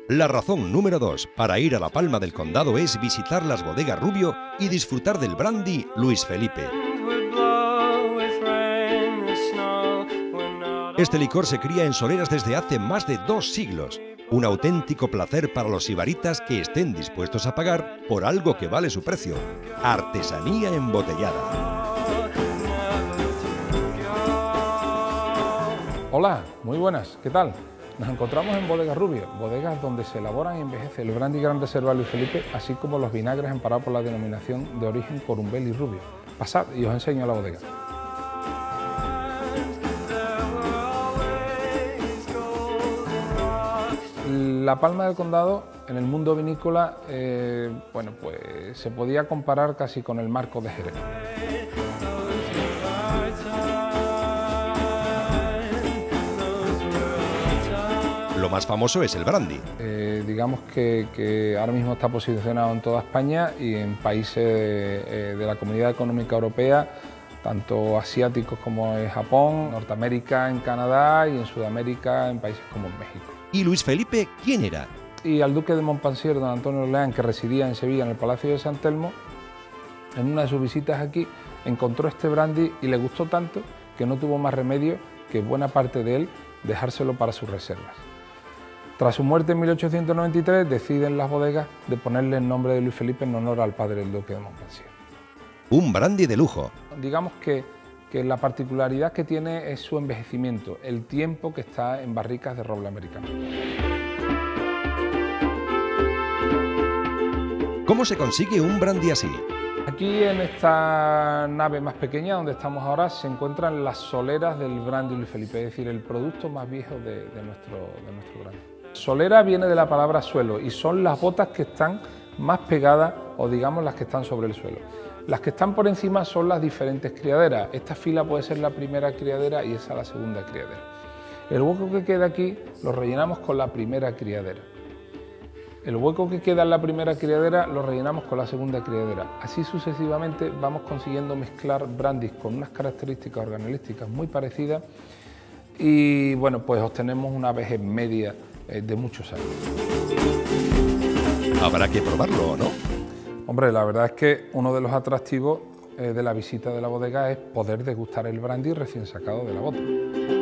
La razón número 2 para ir a La Palma del Condado es visitar las bodegas Rubio y disfrutar del brandy Luis Felipe. Este licor se cría en soleras desde hace más de 2 siglos. Un auténtico placer para los sibaritas que estén dispuestos a pagar por algo que vale su precio. Artesanía embotellada. Hola, muy buenas, ¿qué tal? Nos encontramos en Bodegas Rubio, bodegas donde se elaboran y envejece el brandy Gran Reserva Luis Felipe, así como los vinagres amparados por la denominación de origen Corumbel y Rubio. Pasad y os enseño la bodega. La Palma del Condado, en el mundo vinícola, pues se podía comparar casi con el Marcos de Jerez. Lo más famoso es el brandy. Digamos que ahora mismo está posicionado en toda España y en países de la Comunidad Económica Europea, tanto asiáticos como en Japón, Norteamérica, en Canadá y en Sudamérica, en países como México. ¿Y Luis Felipe quién era? Y al duque de Montpensier, don Antonio Orleán, que residía en Sevilla, en el Palacio de San Telmo, en una de sus visitas aquí, encontró este brandy y le gustó tanto que no tuvo más remedio que buena parte de él dejárselo para sus reservas. Tras su muerte en 1893, deciden las bodegas de ponerle el nombre de Luis Felipe en honor al padre del duque de Montpensier. Un brandy de lujo. Digamos que la particularidad que tiene es su envejecimiento, el tiempo que está en barricas de roble americano. ¿Cómo se consigue un brandy así? Aquí en esta nave más pequeña donde estamos ahora se encuentran las soleras del brandy Luis Felipe, es decir, el producto más viejo de nuestro brandy. Solera viene de la palabra suelo y son las botas que están más pegadas o digamos las que están sobre el suelo. Las que están por encima son las diferentes criaderas. Esta fila puede ser la primera criadera y esa la segunda criadera. El hueco que queda aquí lo rellenamos con la primera criadera. El hueco que queda en la primera criadera lo rellenamos con la segunda criadera. Así sucesivamente vamos consiguiendo mezclar brandys con unas características organolísticas muy parecidas y bueno, pues obtenemos una vejez media de muchos años. Habrá que probarlo, ¿o no? Hombre, la verdad es que uno de los atractivos de la visita de la bodega es poder degustar el brandy recién sacado de la bota.